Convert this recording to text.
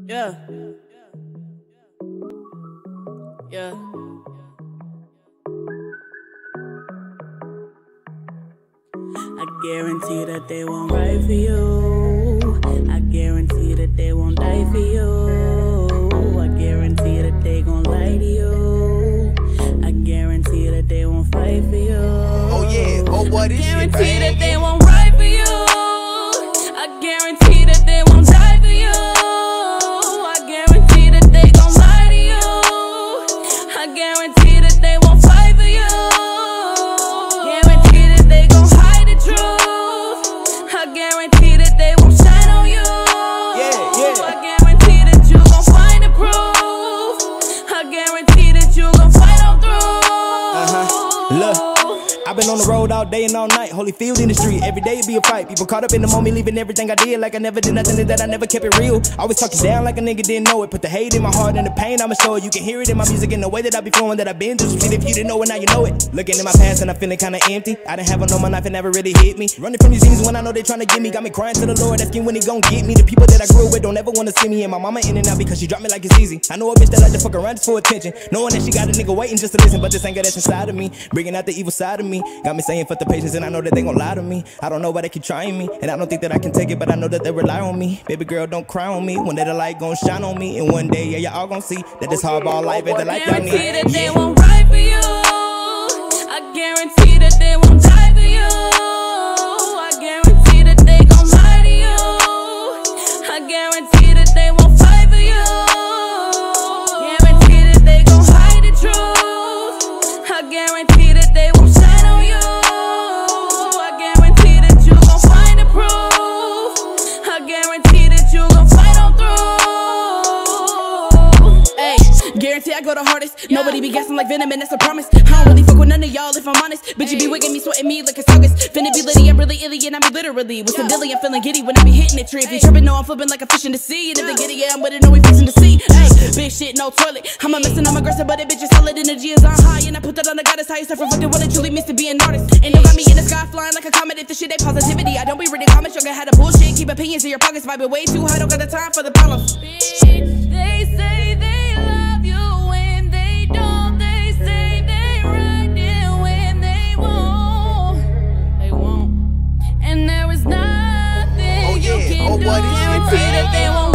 Yeah. Yeah. I guarantee that they won't write for you. I guarantee that they won't die for you. I guarantee that they gon' lie to you. I guarantee that they won't fight for you. Oh yeah, oh what is it? I guarantee that they won't write for you. I guarantee that they won't die for you. I guarantee that they gon' lie to you. I guarantee that they won't fight for you. Guarantee that they gon' hide the truth. I guarantee that they won't shine on you. I guarantee that you gon' find the proof. I guarantee that you gon' fight on through. Look, I've been on the road all day and all night, Holyfield in the street, every day it be a fight. People caught up in the moment, leaving everything I did like I never did nothing, that I never kept it real. Always talking down like a nigga didn't know it. Put the hate in my heart and the pain I'ma show it. You can hear it in my music and the way that I be flowing, that I've been through some shit. If you didn't know it, now you know it. Looking in my past and I'm feeling kinda empty. I didn't have on my knife and never really hit me. Running from these demons when I know they trying to get me. Got me crying to the Lord, asking when he gon' get me. The people that I grew with don't ever wanna see me. And my mama in and out because she dropped me like it's easy. I know a bitch that like to fuck around just for attention, knowing that she got a nigga waiting just to listen. But this anger that's inside of me, bringing out the evil side of me, got me saying fuck the patience, and I know that they gon' lie to me. I don't know why they keep trying me, and I don't think that I can take it, but I know that they rely on me. Baby girl, don't cry on me. One day the light gon' shine on me, and one day, yeah, y'all all gon' see that this hardball life ain't the life y'all need. I guarantee that they won't write for you. I guarantee that they won't die for you. I guarantee that they gon' lie to you. I guarantee that they won't fight for you. Guarantee that they gon' hide the truth. I guarantee that they won't shine on you. I guarantee that you gon' find the proof. I guarantee that you gon' fight on through. Hey, guarantee I go the hardest. Nobody be guessing like Venom, and that's a promise. I don't really fuck with none of y'all if I'm honest. Bitch, you be wigging me, sweating me like it's August. Finna be litty, I'm really illy, and I be literally with some dilly, I'm feeling giddy when I be hitting it tree. If you tripping, know I'm flipping like a fish in the sea. And if they get it, yeah, I'm with it, know we fixing to see. Hey, big shit, no toilet. I'm a messin', I'm aggressive, but that bitch is solid. Energy is on high, and I put that on the goddess. How you suffer fucking what it truly means to be an artist. And you got me in the sky flying like a comet. If the shit ain't positivity, I don't be reading comments. You're gonna have the bullshit. Keep opinions in your pockets, vibing way too high. Don't got the time for the problems. Bitch, they say they love you when they don't. They say they right there when they won't. They won't. And there is nothing you can do. What is it? Guarantee that they won't